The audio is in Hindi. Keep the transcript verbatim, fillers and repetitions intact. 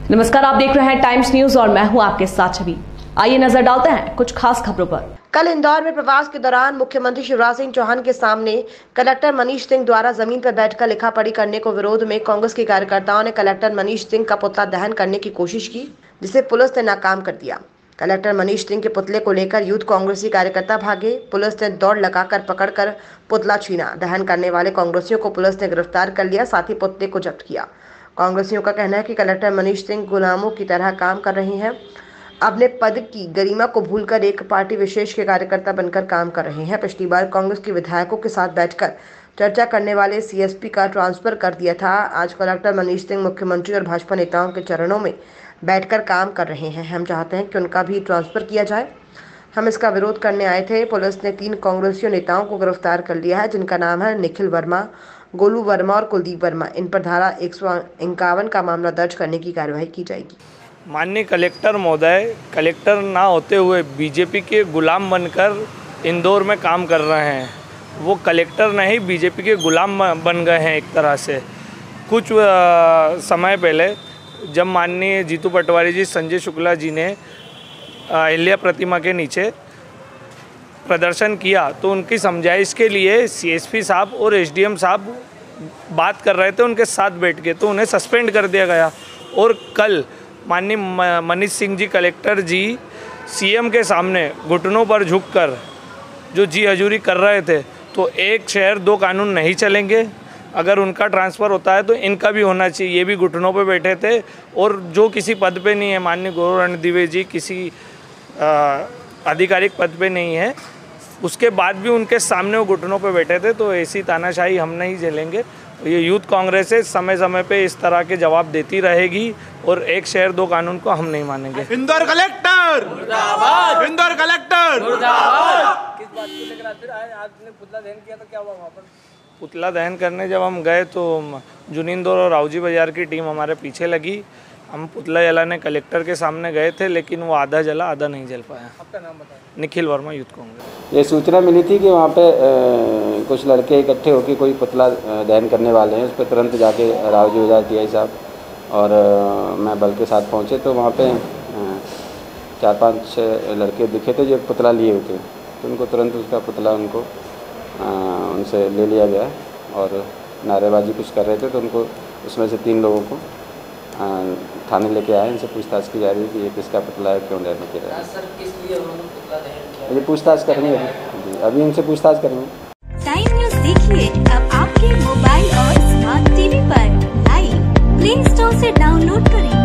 नमस्कार, आप देख रहे हैं टाइम्स न्यूज और मैं हूं आपके साथ छवि। आइए नजर डालते हैं कुछ खास खबरों पर। कल इंदौर में प्रवास के दौरान मुख्यमंत्री शिवराज सिंह चौहान के सामने कलेक्टर मनीष सिंह द्वारा जमीन पर बैठकर लिखा पढ़ी करने को विरोध में कांग्रेस के कार्यकर्ताओं ने कलेक्टर मनीष सिंह का पुतला दहन करने की कोशिश की, जिसे पुलिस ने नाकाम कर दिया। कलेक्टर मनीष सिंह के पुतले को लेकर यूथ कांग्रेसी कार्यकर्ता भागे। पुलिस ने दौड़ लगाकर पकड़कर पुतला छीना। दहन करने वाले कांग्रेसियों को पुलिस ने गिरफ्तार कर लिया, साथ ही पुतले को जब्त किया। कांग्रेसियों का कहना है कि कलेक्टर मनीष सिंह गुलामों की तरह काम कर रहे हैं, अपने पद की गरिमा को भूलकर एक पार्टी विशेष के कार्यकर्ता बनकर काम कर रहे हैं। पिछली बार कांग्रेस के विधायकों के साथ बैठकर चर्चा करने वाले सीएसपी का ट्रांसफर कर दिया था। आज कलेक्टर मनीष सिंह मुख्यमंत्री और भाजपा नेताओं के चरणों में बैठकर काम कर रहे हैं। हम चाहते हैं कि उनका भी ट्रांसफर किया जाए। हम इसका विरोध करने आए थे। पुलिस ने तीन कांग्रेसियों नेताओं को गिरफ्तार कर लिया है, जिनका नाम है निखिल वर्मा, गोलू वर्मा और कुलदीप वर्मा। इन पर धारा एक सौ इक्यावन का मामला दर्ज करने की कार्यवाही की जाएगी। माननीय कलेक्टर महोदय कलेक्टर ना होते हुए बीजेपी के गुलाम बनकर इंदौर में काम कर रहे हैं। वो कलेक्टर नहीं, बीजेपी के गुलाम बन गए हैं एक तरह से। कुछ समय पहले जब माननीय जीतू पटवारी जी, संजय शुक्ला जी ने अहिल्या प्रतिमा के नीचे प्रदर्शन किया, तो उनकी समझाइश के लिए सीएसपी साहब और एसडीएम साहब बात कर रहे थे उनके साथ बैठ के, तो उन्हें सस्पेंड कर दिया गया। और कल माननीय मनीष सिंह जी कलेक्टर जी सीएम के सामने घुटनों पर झुककर जो जी हजूरी कर रहे थे, तो एक शहर दो कानून नहीं चलेंगे। अगर उनका ट्रांसफ़र होता है तो इनका भी होना चाहिए। ये भी घुटनों पे बैठे थे और जो किसी पद पे नहीं है, माननीय गौरव रणदिवे जी किसी आधिकारिक पद पे नहीं है, उसके बाद भी उनके सामने वो घुटनों पे बैठे थे। तो ऐसी तानाशाही हम नहीं झेलेंगे। ये यूथ कांग्रेस है, समय समय पे इस तरह के जवाब देती रहेगी और एक शहर दो कानून को हम नहीं मानेंगे। इंदौर कलेक्टर मुर्दाबाद, इंदौर कलेक्टर मुर्दाबाद। किस बात को लेकर फिर आपने पुतला दहन किया, तो क्या हुआ वहाँ पर? पुतला दहन करने जब हम गए तो जुनिंदौर और रावजी बाजार की टीम हमारे पीछे लगी। हम पुतला जलाने कलेक्टर के सामने गए थे, लेकिन वो आधा जला आधा नहीं जल पाया। आपका नाम बताएं। निखिल वर्मा, यूथ कांग्रेस। ये सूचना मिली थी कि वहाँ पे आ, कुछ लड़के इकट्ठे होकर कोई पुतला दहन करने वाले हैं। उस पर तुरंत जाके रावजी बाजार टी आई साहब और आ, मैं बल के साथ पहुँचे, तो वहाँ पे आ, चार पांच छः लड़के दिखे थे जो पुतला लिए हुए थे। तो उनको तुरंत उसका पुतला उनको आ, उनसे ले लिया गया और नारेबाजी कुछ कर रहे थे, तो उनको उसमें से तीन लोगों को आ, थाने लेके आए। इनसे पूछताछ की जा रही है कि ये किसका पुतला है, क्यों दहन किया है। सर, किस लिए उन्होंने पुतला दहन किया? ये पूछताछ करेंगे जी, अभी इनसे पूछताछ करेंगे। टाइम न्यूज देखिए अब आपके मोबाइल और स्मार्ट टीवी पर लाइव प्ले स्टोर से डाउनलोड करें।